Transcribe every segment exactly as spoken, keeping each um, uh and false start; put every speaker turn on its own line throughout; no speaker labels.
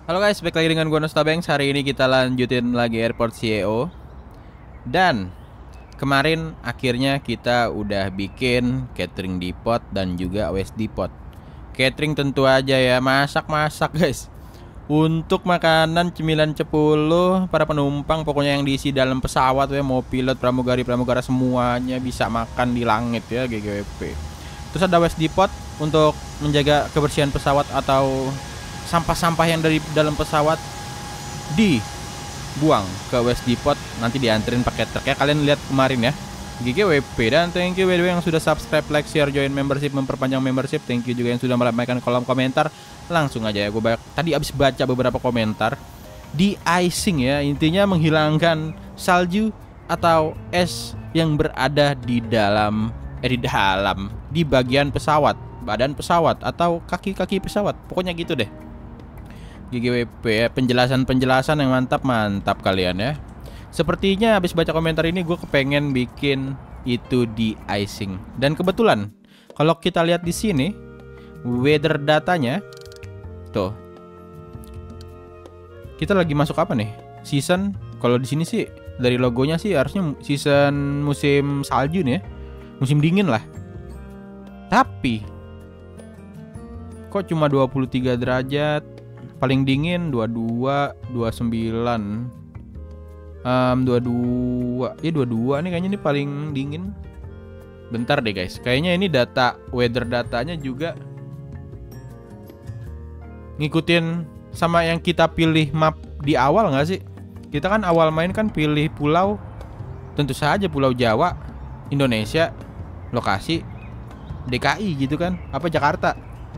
Halo guys, balik lagi dengan gue Nostabanks. Hari ini kita lanjutin lagi Airport C E O. Dan kemarin akhirnya kita udah bikin catering depot dan juga waste depot. Catering tentu aja ya, masak-masak guys. Untuk makanan, cemilan, cepuluh para penumpang, pokoknya yang diisi dalam pesawat ya, mau pilot, pramugari-pramugara semuanya bisa makan di langit ya, G G W P. Terus ada waste depot untuk menjaga kebersihan pesawat atau sampah-sampah yang dari dalam pesawat dibuang ke waste depot, nanti dianterin pakai truk ya. Kalian lihat kemarin ya, G G W P. Dan thank you by the way yang sudah subscribe, like, share, join membership, memperpanjang membership. Thank you juga yang sudah meramaikan kolom komentar. Langsung aja ya, gue banyak, tadi abis baca beberapa komentar. Di icing ya, intinya menghilangkan salju atau es yang berada di dalam eh di dalam di bagian pesawat, badan pesawat atau kaki-kaki pesawat, pokoknya gitu deh. G G W P ya, penjelasan-penjelasan yang mantap-mantap kalian ya. Sepertinya habis baca komentar ini gue kepengen bikin itu di icing. Dan kebetulan kalau kita lihat di sini weather datanya tuh, kita lagi masuk apa nih? Season. Kalau di sini sih dari logonya sih harusnya season musim salju nih ya. Musim dingin lah. Tapi kok cuma dua puluh tiga derajat? Paling dingin dua puluh dua, dua puluh sembilan. Um, dua puluh dua. Ya dua puluh dua nih kayaknya ini paling dingin. Bentar deh guys. Kayaknya ini data weather datanya juga ngikutin sama yang kita pilih map di awal nggak sih? Kita kan awal main kan pilih pulau, tentu saja Pulau Jawa, Indonesia, lokasi D K I gitu kan, apa Jakarta.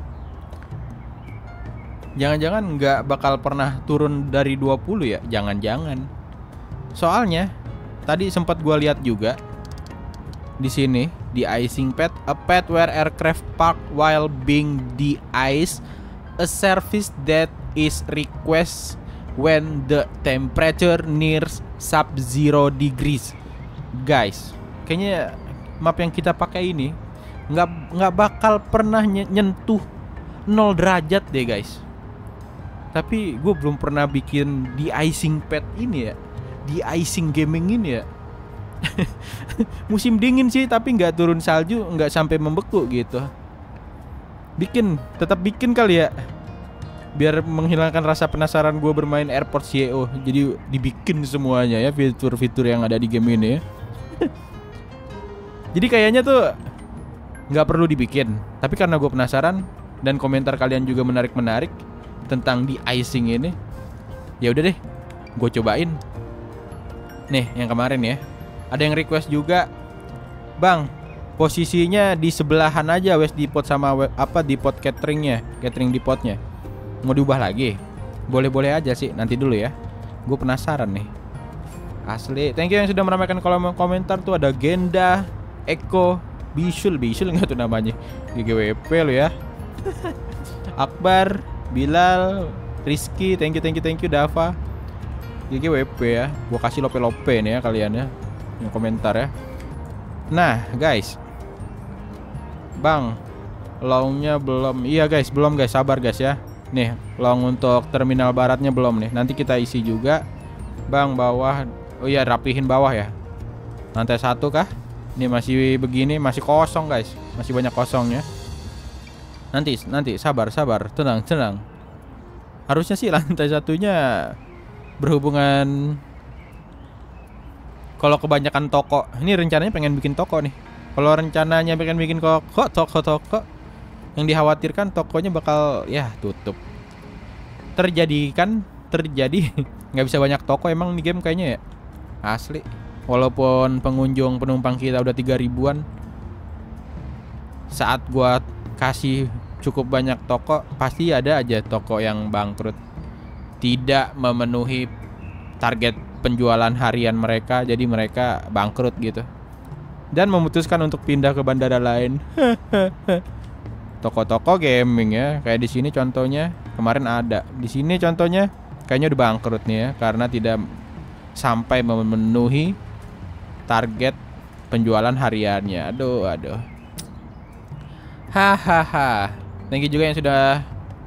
Jangan-jangan nggak bakal pernah turun dari dua puluh ya? Jangan-jangan. Soalnya tadi sempat gua lihat juga di sini di icing pad, a pad where aircraft park while being de-iced, a service that is request when the temperature nears sub-zero degrees. Guys, kayaknya map yang kita pakai ini nggak nggak bakal pernah nyentuh nol derajat deh guys. Tapi gue belum pernah bikin di icing pad ini ya, di icing gaming ini ya. Musim dingin sih, tapi nggak turun salju, nggak sampai membeku gitu. Bikin, tetap bikin kali ya, biar menghilangkan rasa penasaran gue bermain Airport C E O. Jadi dibikin semuanya ya, fitur-fitur yang ada di game ini ya. Jadi kayaknya tuh nggak perlu dibikin, tapi karena gue penasaran dan komentar kalian juga menarik-menarik tentang di icing ini, ya udah deh, gue cobain. Nih yang kemarin ya, ada yang request juga, bang, posisinya di sebelahan aja waste depot sama we, apa depot cateringnya, catering depotnya. Mau diubah lagi? Boleh-boleh aja sih, nanti dulu ya. Gue penasaran nih. Asli, thank you yang sudah meramaikan kolom komentar tuh. Ada Genda, Eko, Bisul, Bisul nggak tuh namanya, G G W P lo ya. Akbar, Bilal, Rizky, thank you, thank you, thank you, Dava, G G W P ya. Gue kasih lope-lope nih ya kalian ya, yang komentar ya. Nah guys, bang, longnya belum. Iya guys, belum guys, sabar guys ya. Nih, long untuk terminal baratnya belum nih. Nanti kita isi juga. Bang, bawah. Oh iya, rapihin bawah ya. Lantai satu kah? Ini masih begini, masih kosong guys. Masih banyak kosongnya. Nanti, nanti, sabar, sabar. Tenang, tenang. Harusnya sih lantai satunya berhubungan. Kalau kebanyakan toko. Ini rencananya pengen bikin toko nih. Kalau rencananya pengen bikin toko, toko-toko, yang dikhawatirkan tokonya bakal ya tutup. Terjadi kan, terjadi nggak bisa banyak toko emang di game kayaknya ya. Asli. Walaupun pengunjung penumpang kita udah tiga ribuan, saat gua kasih cukup banyak toko, pasti ada aja toko yang bangkrut, tidak memenuhi target penjualan harian mereka, jadi mereka bangkrut gitu dan memutuskan untuk pindah ke bandara lain. Toko-toko gaming ya, kayak di sini contohnya kemarin ada. Di sini contohnya kayaknya udah bangkrut nih ya, karena tidak sampai memenuhi target penjualan hariannya. Aduh, aduh. Hahaha. Thank you juga yang sudah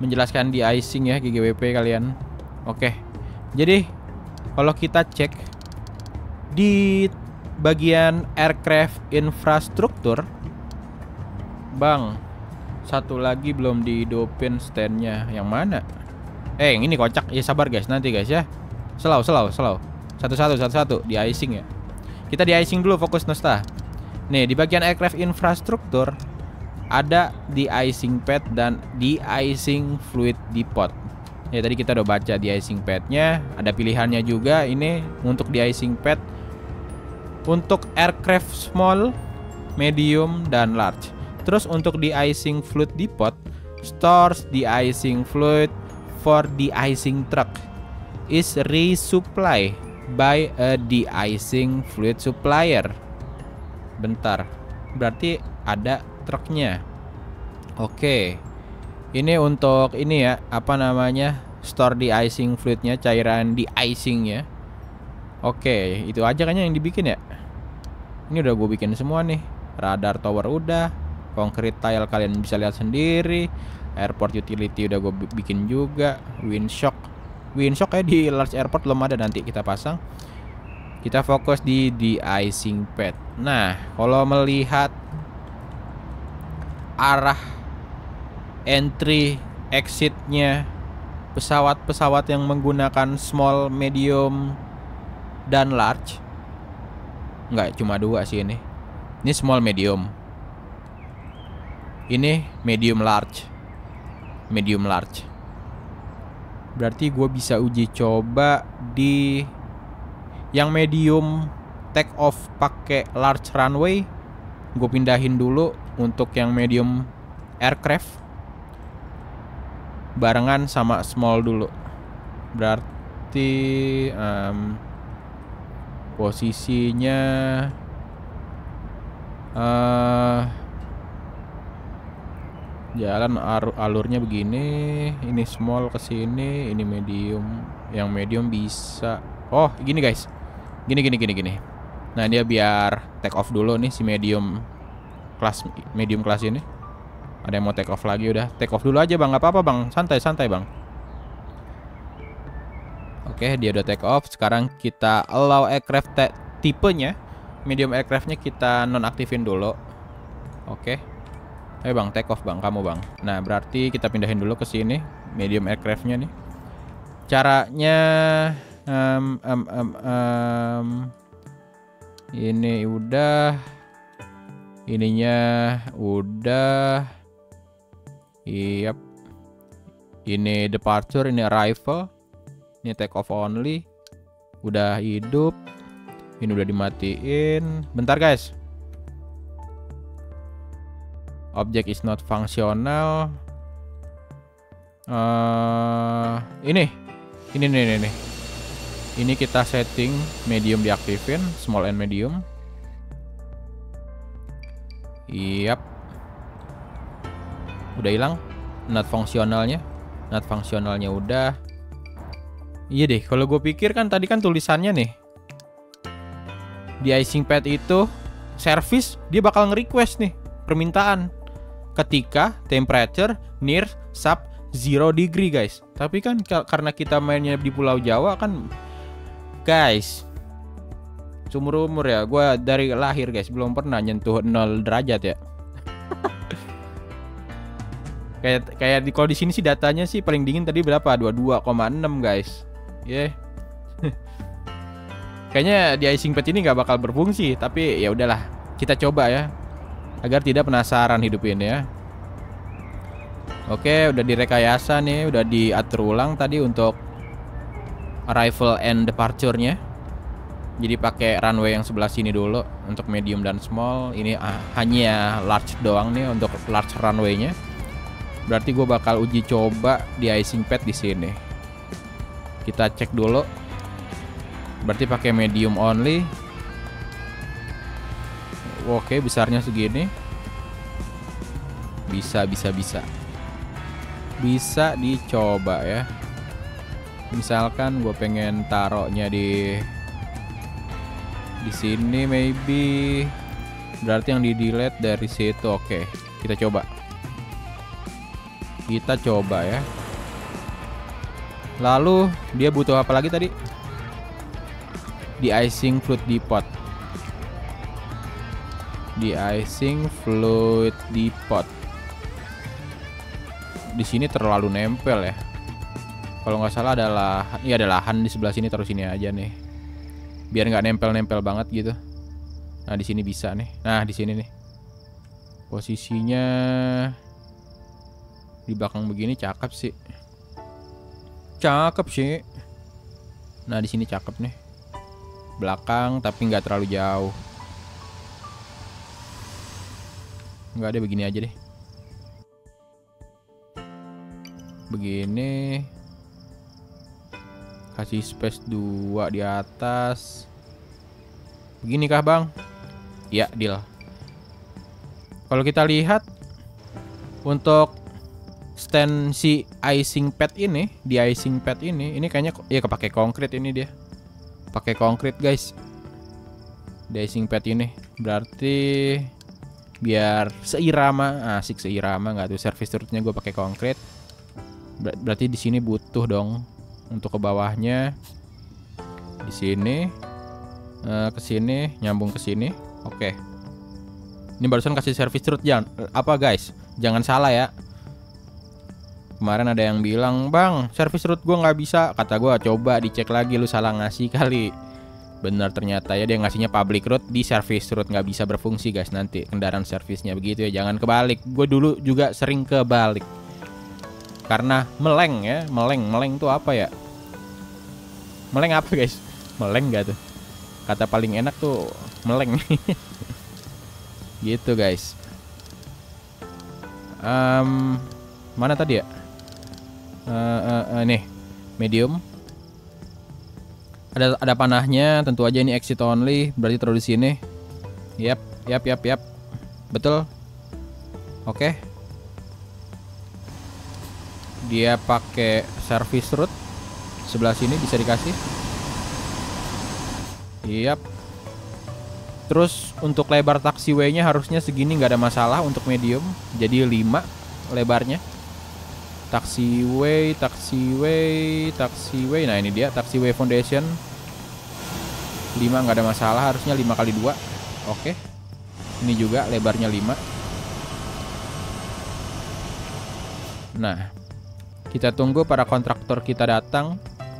menjelaskan de-icing ya G G W P kalian. Oke. Jadi kalau kita cek di bagian aircraft infrastruktur, Bang, satu lagi belum dihidupin standnya. Yang mana? Eh, yang ini kocak. Ya sabar guys, nanti guys ya. Slow, slow, slow. Satu-satu, satu-satu. De-icing ya. Kita de-icing dulu, fokus Nosta. Nih, di bagian aircraft infrastruktur ada de-icing pad dan de-icing fluid depot. Ya, tadi kita udah baca de-icing padnya. Ada pilihannya juga ini untuk de-icing pad untuk aircraft small, medium, dan large. Terus untuk de-icing fluid depot, stores de-icing fluid for de-icing truck is resupply by a de-icing fluid supplier. Bentar, berarti ada truknya. Oke, ini untuk ini ya, apa namanya, store de-icing fluidnya, cairan de-icingnya. Oke, itu aja kayaknya yang dibikin ya. Ini udah gue bikin semua nih. Radar tower udah, concrete tile kalian bisa lihat sendiri, airport utility udah gue bikin juga, windshock windshock kayak di large airport belum ada, nanti kita pasang. Kita fokus di de-icing pad. Nah, kalau melihat arah entry exitnya pesawat-pesawat yang menggunakan small, medium, dan large, nggak cuma dua sih ini. Ini small, medium. Ini medium, large. Medium, large. Berarti gue bisa uji coba di yang medium take off pakai large runway. Gue pindahin dulu untuk yang medium aircraft barengan sama small dulu. Berarti um, posisinya uh, jalan alurnya begini. Ini small ke sini, ini medium. Yang medium bisa. Oh, gini guys. Gini gini gini gini. Nah, dia biar take off dulu nih si medium kelas medium kelas ini. Ada yang mau take off lagi, udah take off dulu aja bang, nggak apa-apa bang, santai-santai bang. Oke, dia udah take off. Sekarang kita allow aircraft tipenya, medium aircraftnya kita nonaktifin dulu. Oke, ayo bang, take off bang, kamu bang. Nah, berarti kita pindahin dulu ke sini medium aircraftnya nih. Caranya, um, um, um, um, ini udah, ininya udah. Yap. Ini departure, ini arrival. Ini take off only. Udah hidup. Ini udah dimatiin. Bentar guys. Object is not functional. Uh, ini. Ini nih, nih, nih. Ini kita setting medium diaktifin, small and medium. Yap. Udah hilang not fungsionalnya. Not fungsionalnya udah. Iya deh, kalau gue pikir kan tadi kan tulisannya nih, de-icing pad itu service, dia bakal nge-request nih permintaan ketika temperature near sub zero degree guys. Tapi kan karena kita mainnya di Pulau Jawa kan guys, seumur umur ya, gue dari lahir guys belum pernah nyentuh nol derajat ya. Kayak kayak di kalau di sini sih datanya sih paling dingin tadi berapa? dua puluh dua koma enam guys. Ya. Yeah. Kayaknya de-icing pad ini nggak bakal berfungsi, tapi ya udahlah, kita coba ya agar tidak penasaran hidupin ya. Oke, udah direkayasa nih, udah diatur ulang tadi untuk arrival and departure-nya. Jadi pakai runway yang sebelah sini dulu untuk medium dan small. Ini ah, hanya large doang nih untuk large runway-nya. Berarti gue bakal uji coba de-icing pad di sini. Kita cek dulu. Berarti pakai medium only. Oke, besarnya segini. Bisa, bisa, bisa. Bisa dicoba ya. Misalkan gue pengen taruhnya di di sini maybe. Berarti yang di delete dari situ. Oke, kita coba. Kita coba ya. Lalu dia butuh apa lagi tadi? De-icing fluid depot. De-icing fluid depot. Di sini terlalu nempel ya. Kalau nggak salah adalah, ini ada lahan di sebelah sini, taruh sini aja nih. Biar nggak nempel-nempel banget gitu. Nah di sini bisa nih. Nah di sini nih. Posisinya di belakang begini cakep sih. Cakep sih. Nah di sini cakep nih. Belakang tapi nggak terlalu jauh. Nggak ada, begini aja deh. Begini. Kasih space dua di atas. Begini kah bang? Ya deal. Kalau kita lihat untuk stand si icing pad ini, di icing pad ini, ini kayaknya ya kepake konkrit ini dia. Pakai konkrit guys. Di icing pad ini berarti biar seirama, asik seirama nggak tuh, service turretnya gue pakai konkrit. Ber berarti di sini butuh dong untuk ke bawahnya. Di sini uh, ke sini, nyambung ke sini. Oke. Ini barusan kasih service turret, jangan apa guys? Jangan salah ya. Kemarin ada yang bilang, bang, service route gue nggak bisa. Kata gue, coba dicek lagi, lu salah ngasih kali. Bener ternyata ya, dia ngasihnya public route, di service route nggak bisa berfungsi guys. Nanti kendaraan servisnya begitu ya, jangan kebalik. Gue dulu juga sering kebalik. Karena meleng ya, meleng, meleng tuh apa ya? Meleng apa guys? Meleng gak tuh? Kata paling enak tuh meleng. Gitu guys. Um, mana tadi ya? Uh, uh, uh, nih medium. Ada ada panahnya, tentu aja ini exit only, berarti taruh di sini. Yap, yap, yap, yap. Betul. Oke. Dia pakai service route. Sebelah sini bisa dikasih. Yap. Terus untuk lebar taxiway-nya harusnya segini, nggak ada masalah untuk medium. Jadi lima lebarnya. Taxiway, taxiway, taxiway. Nah ini dia taxiway foundation. lima nggak ada masalah, harusnya lima kali dua. Oke. Ini juga lebarnya lima. Nah, kita tunggu para kontraktor kita datang.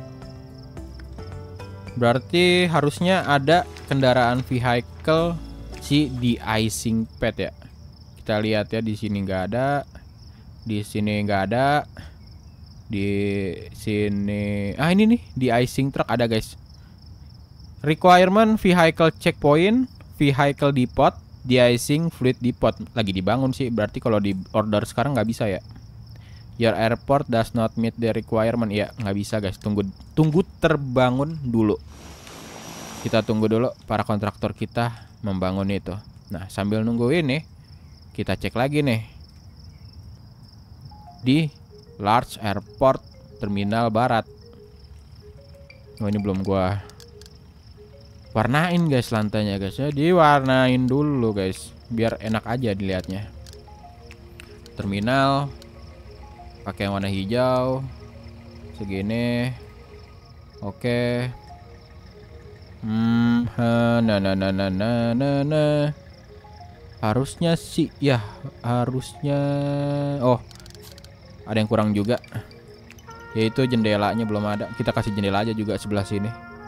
Berarti harusnya ada kendaraan vehicle si de-icing pad ya. Kita lihat ya, di sini nggak ada. Di sini nggak ada. Di sini, ah ini nih, de-icing truck ada guys. Requirement vehicle checkpoint, vehicle depot, de-icing fluid depot. Lagi dibangun sih, berarti kalau di order sekarang nggak bisa ya. Your airport does not meet the requirement. Ya nggak bisa guys, tunggu tunggu terbangun dulu. Kita tunggu dulu para kontraktor kita membangun itu. Nah sambil nunggu ini, kita cek lagi nih di Large Airport Terminal Barat. Oh ini belum gua warnain guys lantainya guys ya, diwarnain dulu guys biar enak aja dilihatnya. Terminal pakai yang warna hijau segini. Oke. Hmm, nah nah nah nah nah nah nah. Harusnya sih ya, harusnya. Oh, ada yang kurang juga. Yaitu jendelanya belum ada. Kita kasih jendela aja juga sebelah sini.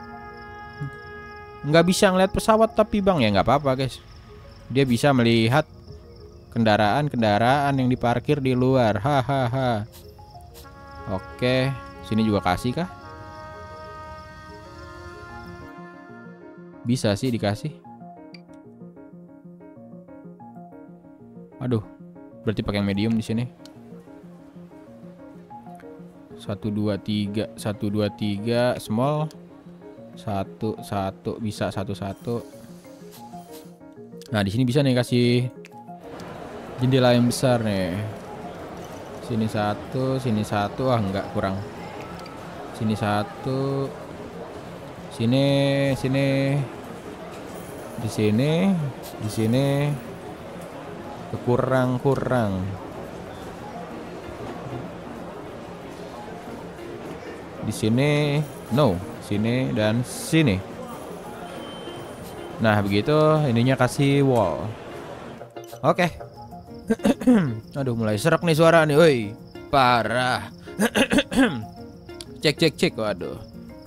Nggak bisa ngeliat pesawat tapi bang, ya nggak apa-apa guys. Dia bisa melihat kendaraan-kendaraan yang diparkir di luar. Hahaha. Oke, sini juga kasih kah? Bisa sih dikasih. Aduh, berarti pakai yang medium di sini. Satu dua tiga, satu dua tiga, small. Satu satu bisa satu satu. Nah di sini bisa nih kasih jendela yang besar nih. Sini satu, sini satu, ah enggak kurang. Sini satu, sini, sini, di sini, di sini, kurang kurang. Di sini, no, sini dan sini. Nah, begitu ininya kasih wall. Oke. Aduh, mulai serak nih suara nih, woi. Parah. Cek cek cek, waduh.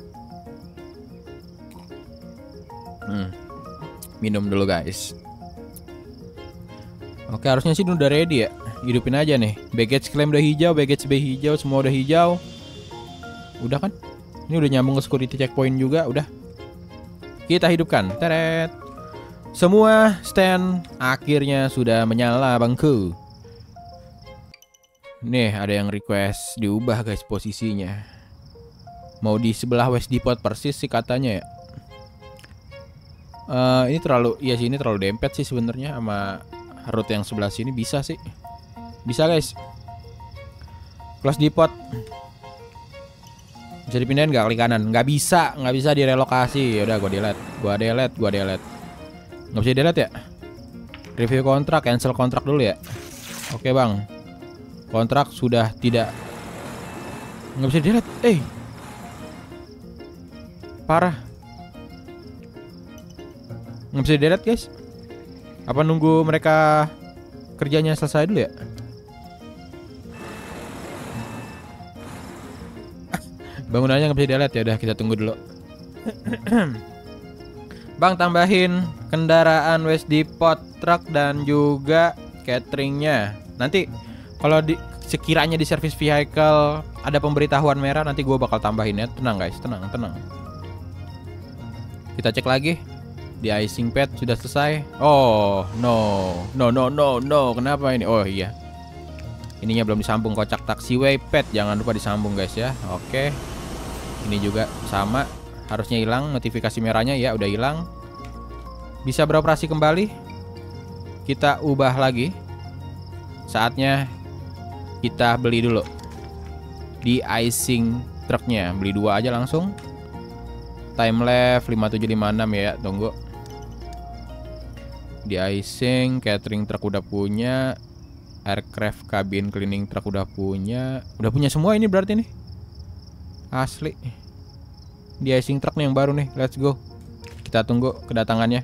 Hmm. Minum dulu, guys. Oke, harusnya sih udah ready ya. Hidupin aja nih. Baggage claim udah hijau, baggage B hijau, semua udah hijau. Udah kan? Ini udah nyambung ke security checkpoint juga, udah. Kita hidupkan. Teret. Semua stand akhirnya sudah menyala, bangku. Nih, ada yang request diubah, guys, posisinya. Mau di sebelah West Depot persis sih katanya ya. Uh, ini terlalu, ya sih ini terlalu dempet sih sebenarnya sama route yang sebelah sini. Bisa sih, bisa guys. Close Depot bisa dipindahin nggak klik kanan? Nggak bisa, nggak bisa direlokasi. Ya udah, gua delete, gua delete, gua delete. Nggak bisa delete ya? Review kontrak, cancel kontrak dulu ya. Oke bang, kontrak sudah tidak, nggak bisa delete. Eh, parah. Nggak bisa delete guys. Apa nunggu mereka kerjanya selesai dulu ya? Bangunannya nggak bisa delete ya, udah kita tunggu dulu. Bang, tambahin kendaraan West Depot truck dan juga cateringnya. Nanti kalau di sekiranya di service vehicle ada pemberitahuan merah, nanti gue bakal tambahin ya. Tenang guys, tenang, tenang. Kita cek lagi. Di icing pad sudah selesai. Oh no, no no no no. Kenapa ini? Oh iya, ininya belum disambung. Kocak taxiway pad jangan lupa disambung guys ya. Oke, ini juga sama. Harusnya hilang notifikasi merahnya ya. Udah hilang. Bisa beroperasi kembali. Kita ubah lagi. Saatnya kita beli dulu di icing truknya. Beli dua aja langsung. Time left lima tujuh lima enam ya. Tunggu. Di icing, catering truck udah punya, aircraft cabin cleaning truck udah punya. Udah punya semua ini berarti nih. Asli. Di icing truck nih yang baru nih. Let's go. Kita tunggu kedatangannya.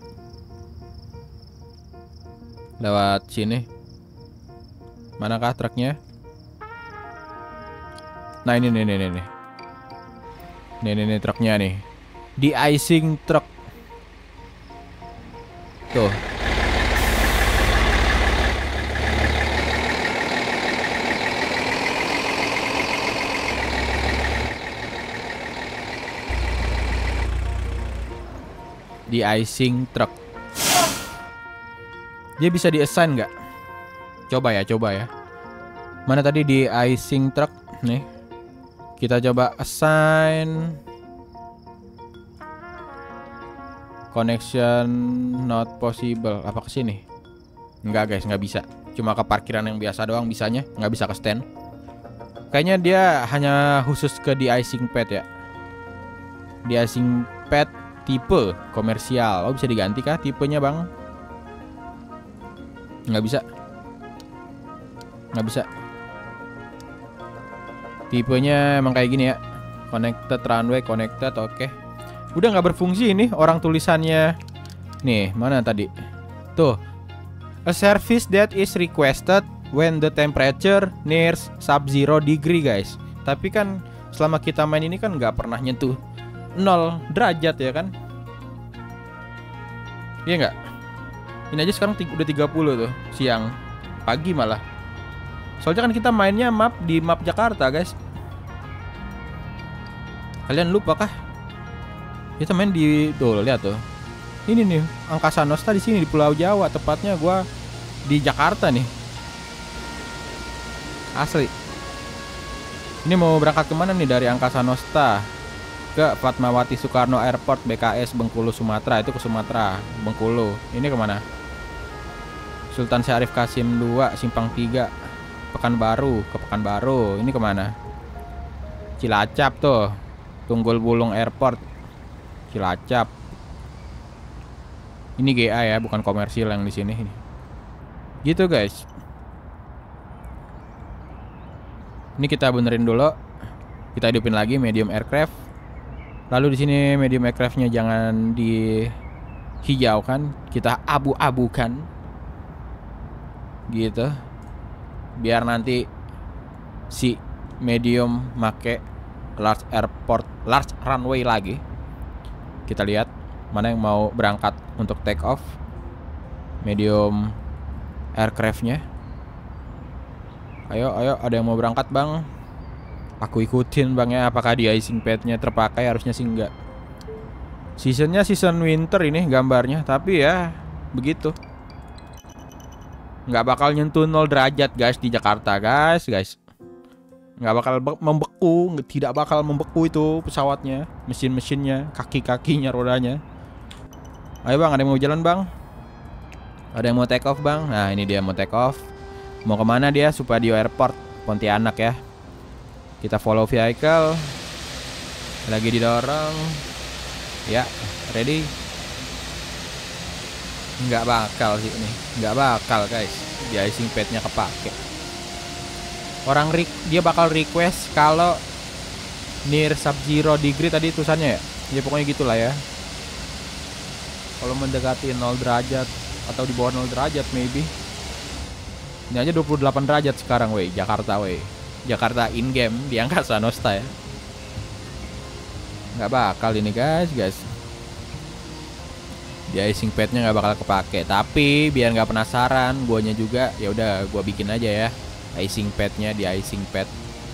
Lewat sini. Manakah truknya? Nah ini nih nih nih nih. Nih nih nih truknya nih. Di icing truck. Tuh. Di icing truck. Dia bisa di assign nggak? Coba ya, coba ya. Mana tadi di icing truck nih? Kita coba assign. Connection not possible. Apa ke sini? Enggak guys, nggak bisa. Cuma ke parkiran yang biasa doang bisanya, nggak bisa ke stand. Kayaknya dia hanya khusus ke di icing pad ya. Di icing pad tipe komersial. Oh, bisa diganti kah tipenya bang? Nggak bisa. Nggak bisa. Tipenya emang kayak gini ya. Connected runway, connected, oke okay. Udah nggak berfungsi ini orang tulisannya. Nih, mana tadi? Tuh. A service that is requested when the temperature nears sub-zero degree guys. Tapi kan selama kita main ini kan nggak pernah nyentuh nol derajat ya kan? Iya nggak? Ini aja sekarang udah tiga puluh tuh siang, pagi malah. Soalnya kan kita mainnya map di map Jakarta guys. Kalian lupa kah? Kita main di tuh lihat tuh. Ini nih Angkasa Nostra di sini di Pulau Jawa, tepatnya gua di Jakarta nih. Asli. Ini mau berangkat kemana nih dari Angkasa Nostra? Ke Fatmawati Soekarno Airport B K S Bengkulu Sumatera. Itu ke Sumatera, Bengkulu. Ini kemana? Sultan Syarif Kasim dua Simpang tiga Pekanbaru, ke Pekanbaru. Ini kemana? Cilacap tuh, Tunggul Bulung Airport, Cilacap. Ini G A ya, bukan komersil yang di sini. Gitu guys. Ini kita benerin dulu. Kita hidupin lagi medium aircraft. Lalu di sini medium aircraftnya jangan dihijaukan, kita abu-abukan gitu. Biar nanti si medium make large airport, large runway lagi. Kita lihat mana yang mau berangkat untuk take off. Medium aircraftnya. Ayo, ayo, ada yang mau berangkat bang? Aku ikutin bang ya. Apakah di icing padnya terpakai? Harusnya sih enggak. Seasonnya season winter ini gambarnya. Tapi ya begitu. Nggak bakal nyentuh nol derajat guys di Jakarta guys guys. Nggak bakal membeku. Tidak bakal membeku itu pesawatnya. Mesin-mesinnya. Kaki-kakinya, rodanya. Ayo bang, ada yang mau jalan bang? Ada yang mau take off bang? Nah ini dia mau take off. Mau kemana dia? Supadio Airport Pontianak ya. Kita follow vehicle. Lagi didorong. Ya, ready. Nggak bakal sih ini. Nggak bakal guys. Di icing padnya kepake. Orang re dia bakal request kalau near sub zero degree tadi tulisannya ya. Ya pokoknya gitulah ya. Kalau mendekati nol derajat atau di bawah nol derajat maybe. Ini aja dua puluh delapan derajat sekarang weh, Jakarta weh. Jakarta in game di angkasa Nosta ya. Nggak bakal ini guys, guys. Di icing padnya nggak bakal kepake. Tapi biar nggak penasaran, guanya juga ya udah gua bikin aja ya icing padnya di icing pad.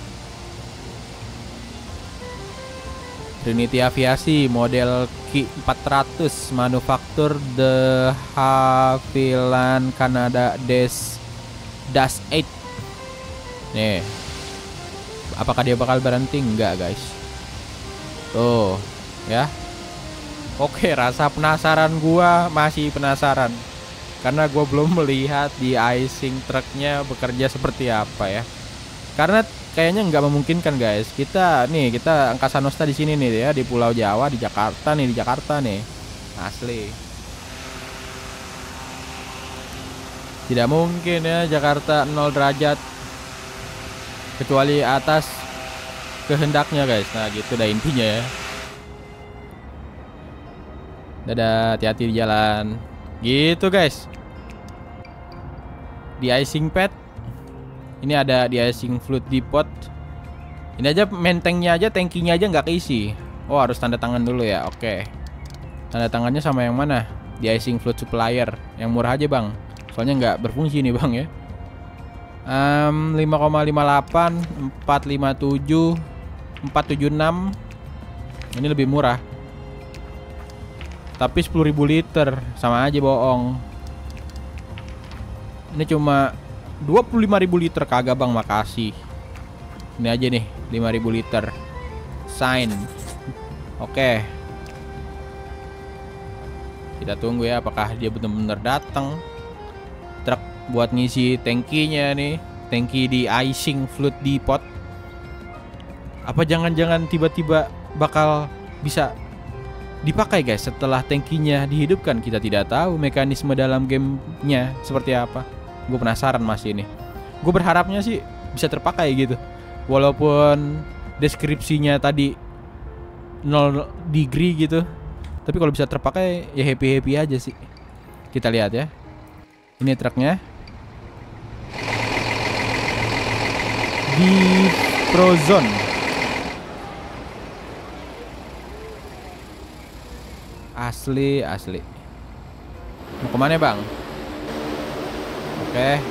Trinity Aviasi model Q empat ratus manufaktur de Havilland Canada Dash Dash delapan. Nih. Apakah dia bakal berhenti? Enggak guys. Tuh ya. Oke, rasa penasaran gua masih penasaran. Karena gua belum melihat di icing truknya bekerja seperti apa ya. Karena kayaknya nggak memungkinkan guys. Kita nih, kita angkasa Nosta di sini nih ya, di Pulau Jawa, di Jakarta nih, di Jakarta nih. Asli. Tidak mungkin ya Jakarta nol derajat. Kecuali atas kehendaknya guys. Nah gitu dah intinya ya. Dadah, hati-hati di jalan. Gitu guys. Di icing pad. Ini ada di icing fluid depot. Ini aja main tanknya aja, tankinya aja nggak keisi. Oh harus tanda tangan dulu ya. Oke. Tanda tangannya sama yang mana? Di icing fluid supplier. Yang murah aja bang. Soalnya nggak berfungsi nih bang ya. Um, lima koma lima delapan, empat lima tujuh, empat tujuh enam. Ini lebih murah. Tapi sepuluh ribu liter. Sama aja bohong. Ini cuma dua puluh lima ribu liter. Kagak bang, makasih. Ini aja nih, lima ribu liter. Sign. Oke. Kita tunggu ya apakah dia benar-benar datang. Truk buat ngisi tangkinya nih, tangki di icing fluid depot. Apa jangan-jangan tiba-tiba bakal bisa dipakai guys setelah tangkinya dihidupkan? Kita tidak tahu mekanisme dalam gamenya seperti apa. Gue penasaran masih ini. Gue berharapnya sih bisa terpakai gitu. Walaupun deskripsinya tadi nol degree gitu. Tapi kalau bisa terpakai ya happy-happy aja sih. Kita lihat ya. Ini truknya. Di Prozone. Asli, asli. Mau kemana bang? Oke.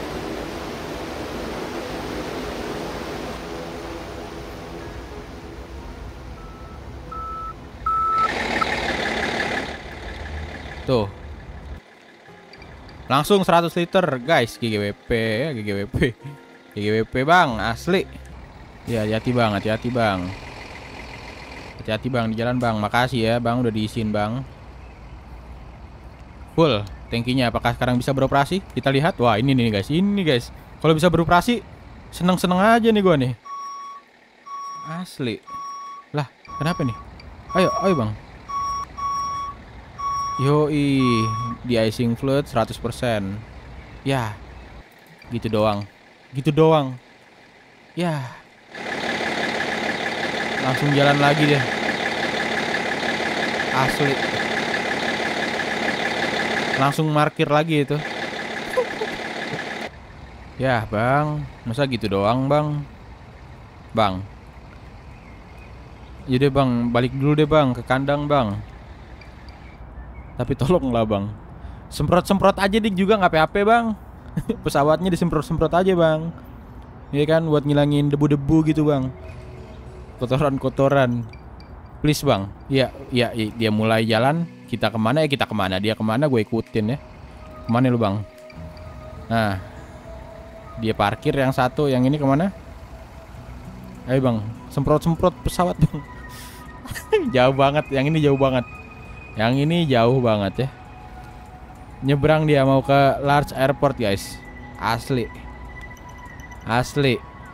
Tuh. Langsung seratus liter guys. G G W P ya, G G W P. G G W P bang, asli. Ya hati-hati bang, hati-hati bang. Hati-hati bang di jalan bang. Makasih ya bang udah diisiin bang. Full tankinya. Apakah sekarang bisa beroperasi? Kita lihat. Wah ini nih guys. Ini guys. Kalau bisa beroperasi seneng-seneng aja nih gua nih. Asli. Lah kenapa nih? Ayo, ayo bang. Yoi, di icing fluid seratus persen. Ya. Gitu doang. Gitu doang. Ya. Langsung jalan lagi deh. Asli. Langsung parkir lagi itu. Ya bang, masa gitu doang bang. Bang, yaudah bang, balik dulu deh bang ke kandang bang. Tapi tolonglah bang, semprot-semprot aja dik juga nggak apa-apa bang. Pesawatnya disemprot-semprot aja bang. Iya kan, buat ngilangin debu-debu gitu bang, kotoran-kotoran. Please bang. Iya, iya, dia mulai jalan. Kita kemana ya kita kemana, dia kemana gue ikutin ya. Kemana lu bang? Nah, dia parkir yang satu, yang ini kemana? Ayo bang, semprot-semprot pesawat bang. Jauh banget, yang ini jauh banget. Yang ini jauh banget ya. Nyebrang dia mau ke large airport guys. Asli. Asli.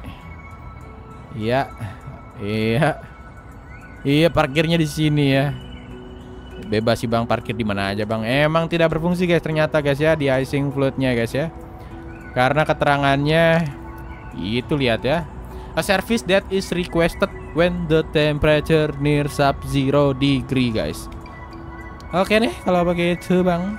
Iya. Iya. Iya, parkirnya di sini ya. Bebas sih bang, parkir di mana aja bang. Emang tidak berfungsi guys ternyata guys ya, di icing fluidnya guys ya. Karena keterangannya itu lihat ya. A service that is requested when the temperature near sub zero degree guys. Oke nih kalau begitu bang.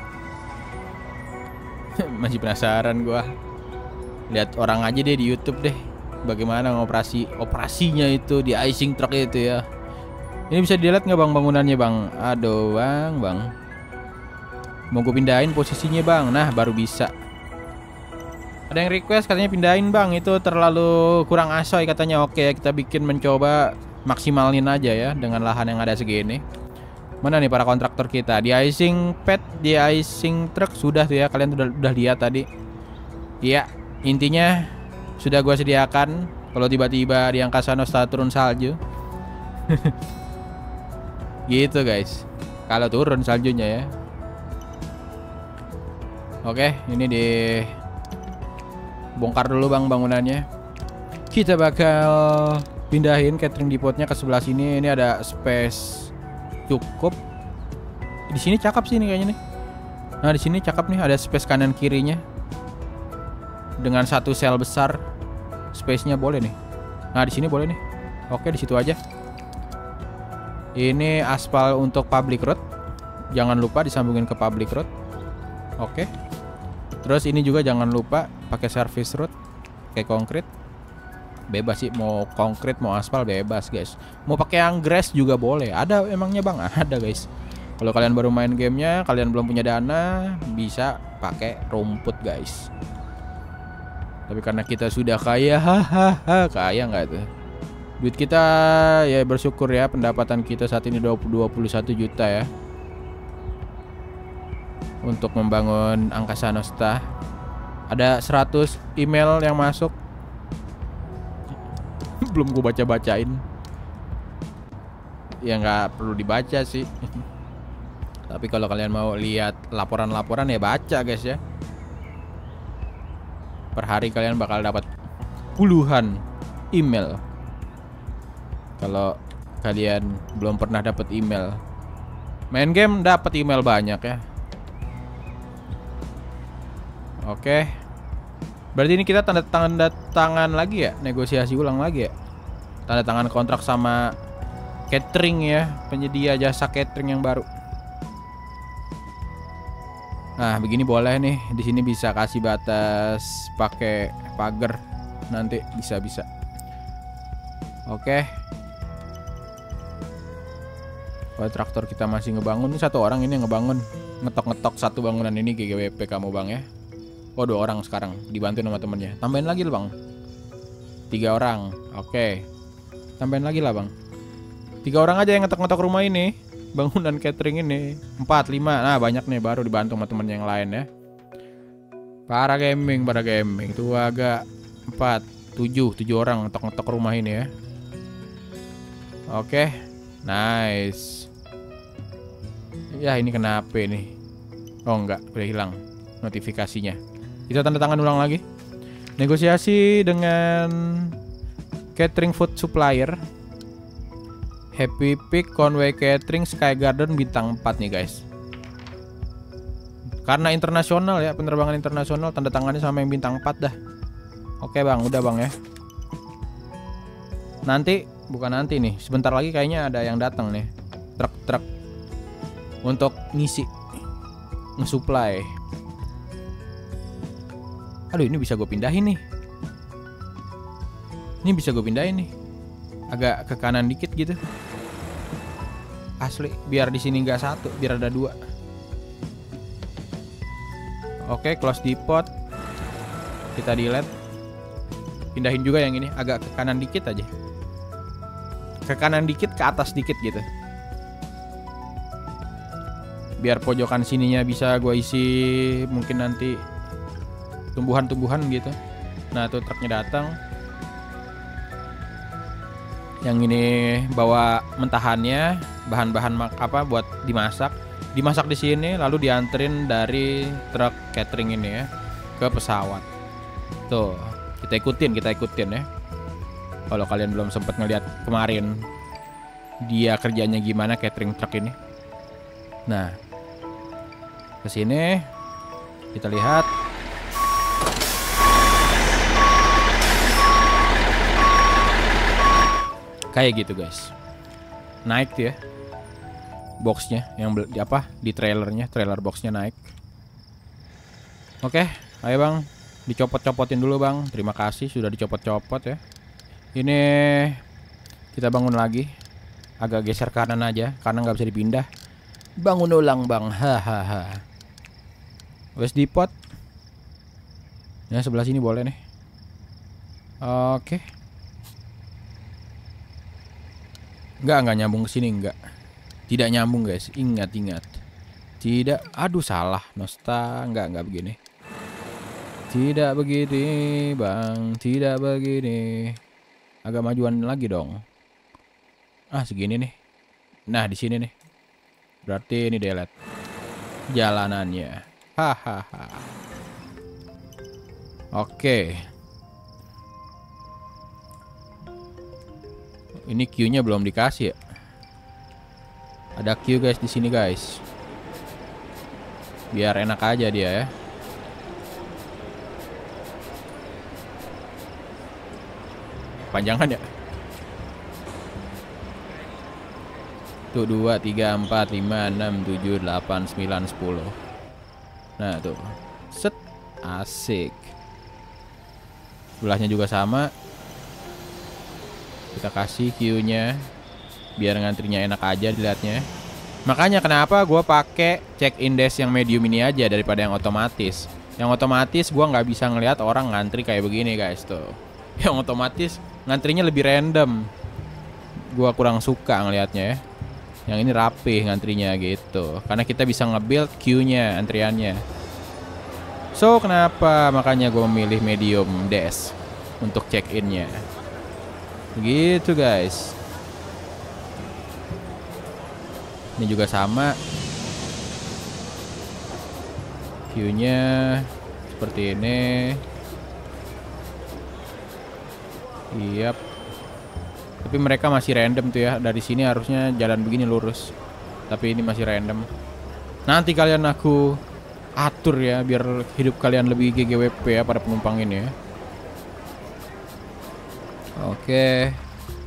Masih penasaran gua. Lihat orang aja deh di YouTube deh, bagaimana ngoperasi operasinya itu di icing truck itu ya. Ini bisa dilihat nggak bang bangunannya bang? Aduh bang, bang. Mau gue pindahin posisinya bang. Nah baru bisa. Ada yang request katanya pindahin bang, itu terlalu kurang asoy katanya. Oke kita bikin mencoba maksimalin aja ya dengan lahan yang ada segini. Mana nih para kontraktor kita? Di icing pad, di icing truck sudah tuh ya. Kalian udah, udah lihat tadi. Iya, intinya sudah gue sediakan. Kalau tiba-tiba di angkasa Nostra turun salju. Gitu guys. Kalau turun saljunya ya. Oke, ini di bongkar dulu bang bangunannya. Kita bakal pindahin catering depotnya ke sebelah sini. Ini ada space cukup. Di sini cakep sih ini kayaknya nih. Nah di sini cakep nih, ada space kanan kirinya dengan satu sel besar. Space-nya boleh nih. Nah di sini boleh nih. Oke di situ aja. Ini aspal untuk public road. Jangan lupa disambungin ke public road. Oke. Terus ini juga jangan lupa pakai service road, kayak konkrit. Bebas sih, mau konkrit mau aspal bebas guys. Mau pakai yang grass juga boleh. Ada emangnya bang? Ada guys. Kalau kalian baru main gamenya, kalian belum punya dana, bisa pakai rumput guys. Tapi karena kita sudah kaya, hahaha, kaya nggak tuh? Duit kita ya bersyukur ya, pendapatan kita saat ini dua puluh satu juta ya. Untuk membangun angkasa Nostra. Ada seratus email yang masuk. Belum gue baca-bacain. Ya nggak perlu dibaca sih. Tapi kalau kalian mau lihat laporan-laporan ya baca guys ya. Per hari kalian bakal dapat puluhan email. Kalau kalian belum pernah dapat email, main game dapat email banyak ya. Oke. Berarti ini kita tanda tanda tangan lagi ya, negosiasi ulang lagi ya. Tanda tangan kontrak sama catering ya, penyedia jasa catering yang baru. Nah, begini boleh nih. Di sini bisa kasih batas pakai pagar. Nanti bisa-bisa. Oke. Kontraktor kita masih ngebangun. Ini satu orang ini ngebangun, ngetok-ngetok satu bangunan ini G G W P kamu bang ya. Oh dua orang sekarang dibantu sama temennya. Tambahin lagi lah bang. Tiga orang. Oke. Tambahin lagi lah bang. Tiga orang aja yang ngetok-ngetok rumah ini, bangunan catering ini. Empat, lima. Nah banyak nih, baru dibantu sama temen yang lain ya. Para gaming, para gaming. Itu agak empat, tujuh, tujuh orang ngetok-ngetok rumah ini ya. Oke. Nice. Ya ini kenapa nih? Oh enggak, udah hilang notifikasinya. Kita tanda tangan ulang lagi. Negosiasi dengan catering food supplier. Happy Peak, Conway Catering, Sky Garden bintang empat nih guys. Karena internasional ya, penerbangan internasional, tanda tangannya sama yang bintang empat dah. Oke bang, udah bang ya. Nanti bukan nanti nih. Sebentar lagi kayaknya ada yang datang nih. Truk-truk untuk ngisi, nge-supply. Aduh, ini bisa gue pindahin nih. Ini bisa gue pindahin nih. Agak ke kanan dikit gitu. Asli, biar di sini nggak satu, biar ada dua. Oke, close depot. Kita delete. Pindahin juga yang ini, agak ke kanan dikit aja. Ke kanan dikit, ke atas dikit gitu. Biar pojokan sininya bisa gue isi mungkin nanti tumbuhan-tumbuhan gitu. Nah, tuh truknya datang. Yang ini bawa mentahannya, bahan-bahan apa buat dimasak. Dimasak di sini lalu dianterin dari truk catering ini ya ke pesawat. Tuh, kita ikutin, kita ikutin ya. Kalau kalian belum sempat ngeliat kemarin dia kerjanya gimana catering truk ini. Nah, ke sini kita lihat. Kayak gitu guys. Naik tuh ya boxnya yang di apa di trailernya, trailer boxnya naik. Oke, ayo bang, dicopot-copotin dulu bang. Terima kasih sudah dicopot-copot ya. Ini kita bangun lagi, agak geser kanan aja karena nggak bisa dipindah. Bangun ulang bang, hahaha. Wes depot. Ya sebelah sini boleh nih. Oke. Nggak nggak nyambung ke sini nggak. Tidak nyambung guys, ingat-ingat. Tidak, aduh salah, Nosta, enggak, enggak begini. Tidak begini, bang, tidak begini. Agak majuan lagi dong. Ah, segini nih. Nah, di sini nih. Berarti ini delete jalanannya. Hahaha. Oke. Ini Q-nya belum dikasih ya. Ada Q guys di sini guys. Biar enak aja dia ya. Panjangan ya. Tuh dua, tiga, empat, lima, enam, tujuh, delapan, sembilan, sepuluh. Nah tuh. Set. Asik. Sebelahnya juga sama. Kita kasih Q-nya. Biar ngantrinya enak aja dilihatnya. Makanya kenapa gue pakai check in desk yang medium ini aja daripada yang otomatis. Yang otomatis gue nggak bisa ngelihat orang ngantri kayak begini guys tuh. Yang otomatis ngantrinya lebih random. Gue kurang suka ngelihatnya ya. Yang ini rapih ngantrinya gitu. Karena kita bisa nge-build queue-nya, antriannya. So kenapa makanya gue memilih medium desk untuk check in-nya. Gitu guys. Ini juga sama. View-nya seperti ini. Yap. Tapi mereka masih random tuh ya. Dari sini harusnya jalan begini lurus. Tapi ini masih random. Nanti kalian aku atur ya biar hidup kalian lebih G G W P ya pada penumpang ini ya. Oke.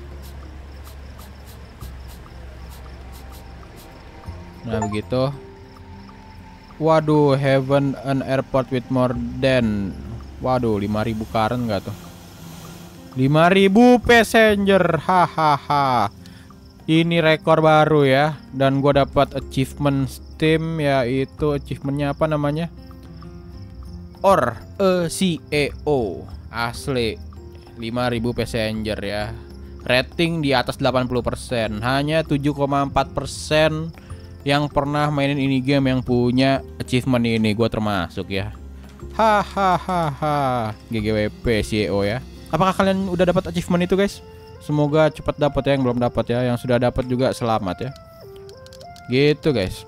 Nah begitu. Waduh, heaven an airport with more than. Waduh, lima ribu current nggak tuh? lima ribu passenger. Hahaha. Ini rekor baru ya. Dan gua dapat achievement Steam, yaitu achievementnya apa namanya? Or a C E O. Asli lima ribu passenger ya. Rating di atas delapan puluh persen. Hanya tujuh koma empat persen yang pernah mainin ini game yang punya achievement ini. Gue termasuk ya. Hahaha. G G W P C E O ya. Apakah kalian udah dapat achievement itu guys? Semoga cepat dapat ya, yang belum dapat ya. Yang sudah dapat juga selamat ya. Gitu guys.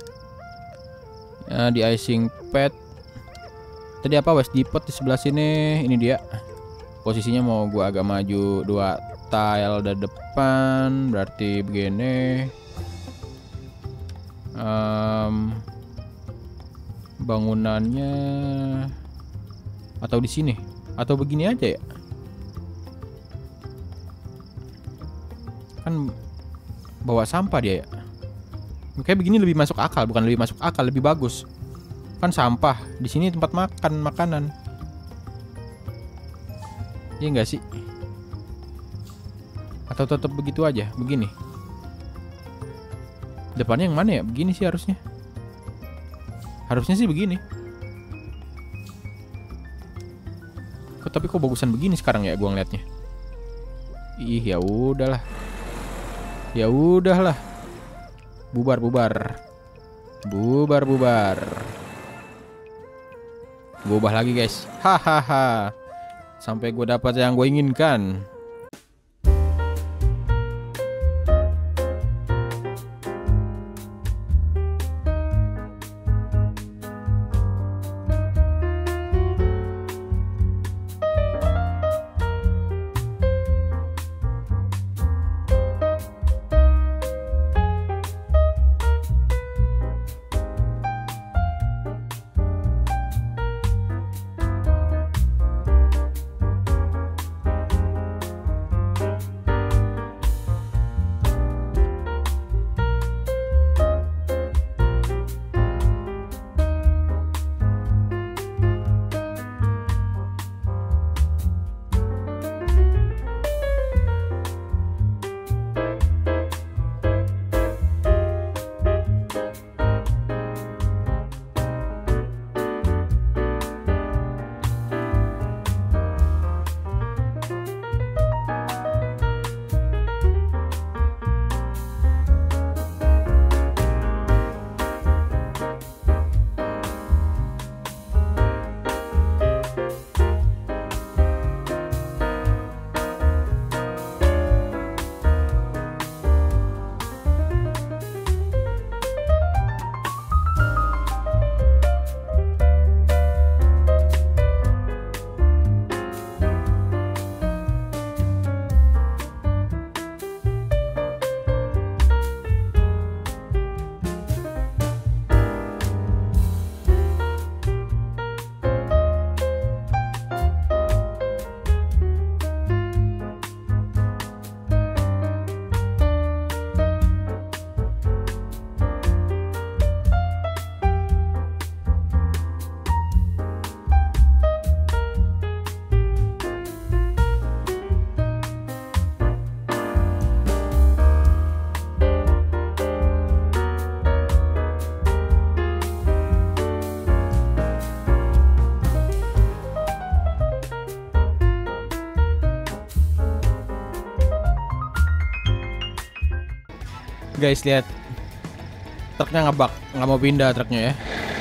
Nah, di icing pad tadi apa, West Depot di sebelah sini. Ini dia. Posisinya mau gua agak maju dua tile dari depan. Berarti begini. Um, bangunannya atau di sini atau begini aja ya. Kan bawa sampah dia ya. Kayak begini lebih masuk akal, bukan lebih masuk akal, lebih bagus. Kan sampah, di sini tempat makan, makanan. Iya enggak sih? Atau tetap begitu aja, begini. Depannya yang mana ya? Begini sih harusnya. Harusnya sih begini. Kok tapi kok bagusan begini sekarang ya gua ngeliatnya. Ih, ya udahlah. Ya udahlah. Bubar, bubar. Bubar, bubar. Gua ubah lagi, guys. Hahaha. Sampai gue dapat yang gue inginkan. Guys, lihat. Truknya ngebak, nggak mau pindah truknya ya.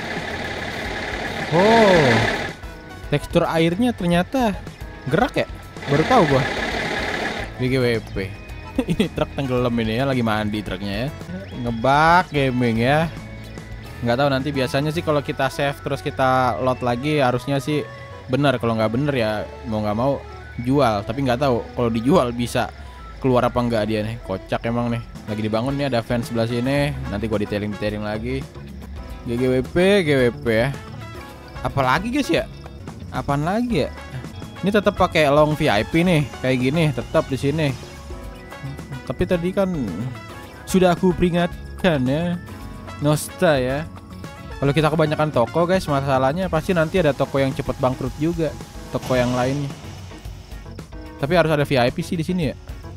Oh. Tekstur airnya ternyata gerak ya? Baru tahu gua. B G W P. Ini truk tenggelam ini ya, lagi mandi truknya ya. Ngebak gaming ya. Nggak tahu nanti biasanya sih kalau kita save terus kita load lagi harusnya sih benar. Kalau nggak bener ya mau nggak mau jual. Tapi nggak tahu kalau dijual bisa keluar apa enggak dia nih. Kocak emang nih. Lagi dibangun nih, ada fans sebelah sini. Nanti gua detailing-detailing lagi. G G W P, G W P ya. Apalagi guys ya? Apaan lagi ya? Ini tetap pakai long V I P nih, kayak gini, tetap di sini. Tapi tadi kan sudah aku peringatkan ya. Nosta ya. Kalau kita kebanyakan toko guys, masalahnya pasti nanti ada toko yang cepat bangkrut juga, toko yang lainnya. Tapi harus ada V I P sih di sini ya.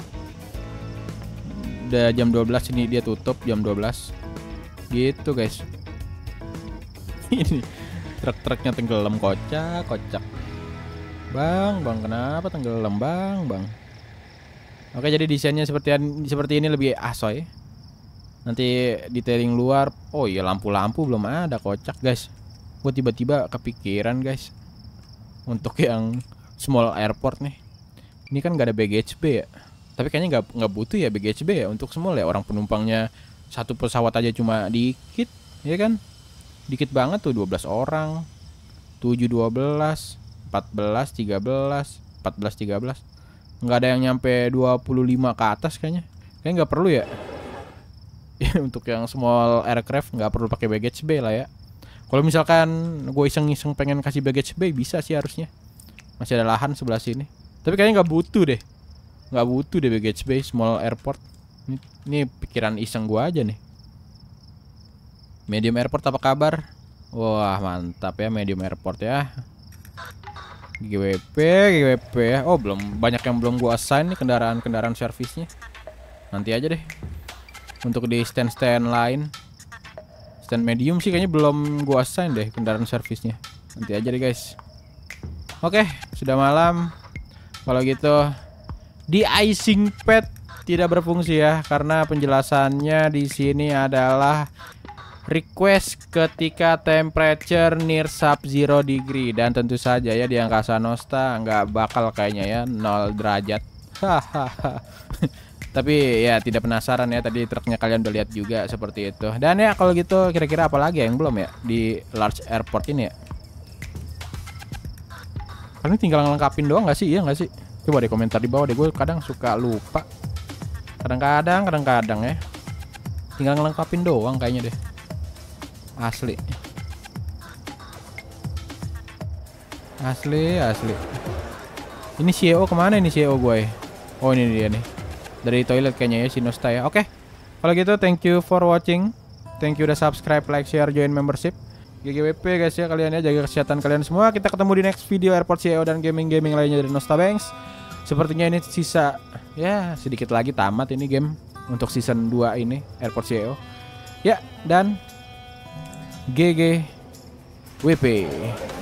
Udah jam dua belas ini dia tutup jam dua belas. Gitu guys. Ini truk-truknya tenggelam, kocak, kocak. Bang, bang kenapa tenggelam bang, bang? Oke, jadi desainnya seperti seperti ini lebih asoy. Nanti detailing luar. Oh iya, lampu-lampu belum ada, kocak guys. Gue tiba-tiba kepikiran guys, untuk yang small airport nih. Ini kan gak ada B G H B ya. Tapi kayaknya nggak nggak butuh ya B G H B ya untuk small ya. Orang penumpangnya satu pesawat aja cuma dikit, ya kan? Dikit banget tuh, dua belas orang, tujuh, dua belas, empat belas, tiga belas, empat belas, tiga belas. Nggak ada yang nyampe dua puluh lima ke atas kayaknya. Kayaknya nggak perlu ya. Untuk yang small aircraft nggak perlu pakai B G H B lah ya. Kalau misalkan gue iseng-iseng pengen kasih B G H B bisa sih harusnya. Masih ada lahan sebelah sini. Tapi kayaknya nggak butuh deh. Nggak butuh deh B G H B small airport. Ini, ini pikiran iseng gua aja nih. Medium Airport apa kabar? Wah mantap ya Medium Airport ya. G W P, G W P ya. Oh belum, banyak yang belum gua assign nih kendaraan-kendaraan servisnya. Nanti aja deh. Untuk di stand-stand lain. Stand medium sih kayaknya belum gua assign deh kendaraan servisnya. Nanti aja deh guys. Oke, sudah malam. Kalau gitu de-icing pad tidak berfungsi ya, karena penjelasannya di sini adalah request ketika temperature near sub zero degree, dan tentu saja ya di angkasa Nosta nggak bakal kayaknya ya nol derajat. Hahaha. Tapi ya tidak penasaran ya, tadi truknya kalian udah lihat juga seperti itu. Dan ya kalau gitu kira-kira apa lagi yang belum ya di large airport ini ya? Paling tinggal ngelengkapin doang nggak sih? Iya nggak sih? Coba deh komentar di bawah deh, gue kadang suka lupa. Kadang-kadang, kadang-kadang ya. Tinggal ngelengkapin doang kayaknya deh. Asli. Asli, asli. Ini C E O kemana ini C E O gue? Oh ini dia nih. Dari toilet kayaknya ya si Nosta ya. Oke. Kalau gitu thank you for watching. Thank you udah subscribe, like, share, join membership. G G W P guys ya kalian ya, jaga kesehatan kalian semua. Kita ketemu di next video airport C E O dan gaming-gaming lainnya dari Nosta Banks. Sepertinya ini sisa ya sedikit lagi tamat ini game untuk season dua ini airport C E O. Ya, dan G G W P.